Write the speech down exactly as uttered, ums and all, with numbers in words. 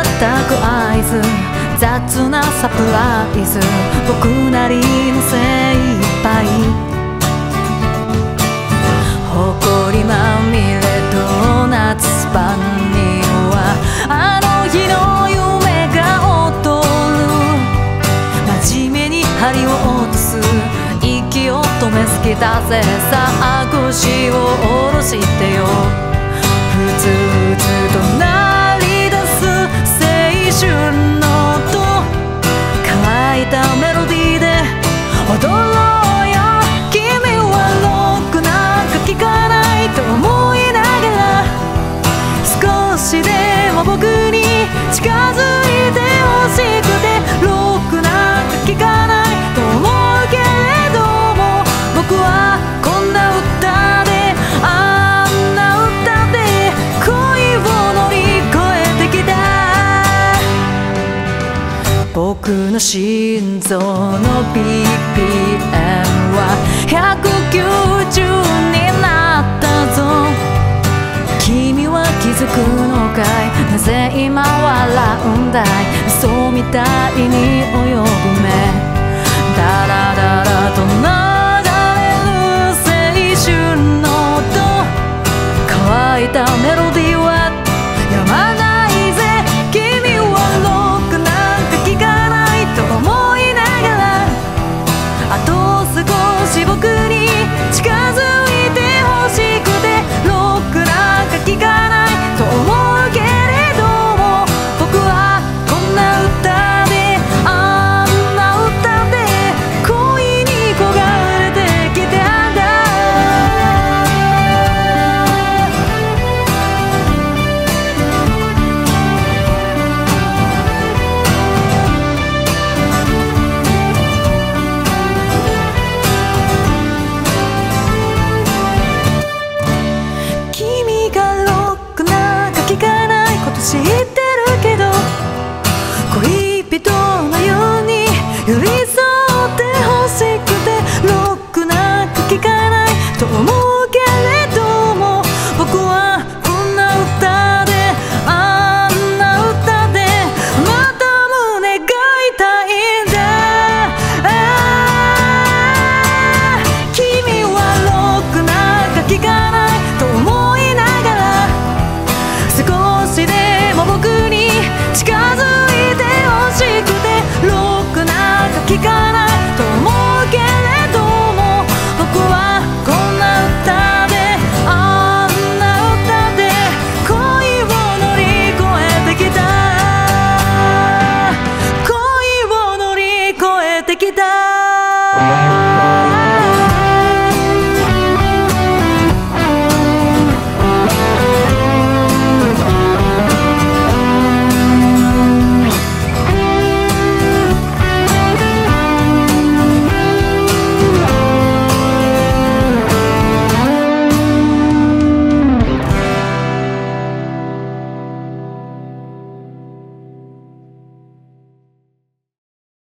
全く合図、雑なサプライズ、僕なりの精一杯、誇まみれドーナツスパンにはあの日の夢が劣る。真面目に針を落とす、息を止めすぎたぜ、さあ腰を下ろしてよ。ふつふつと鳴り出す青春の音、乾いたメロディーで踊ろうよ。君はロックなんか聴かないと思いながら、少しでも僕に近づいてほしくて、ロックなんか聴かないと思うけれども、僕はこんな歌であんな歌で恋を乗り越えてきた。僕の心臓の ビーピーエム はひゃくきゅうじゅうになったぞ。君は気づくのかい、なぜ今笑うんだい、嘘みたいに泳ぐ目、ダラダラとな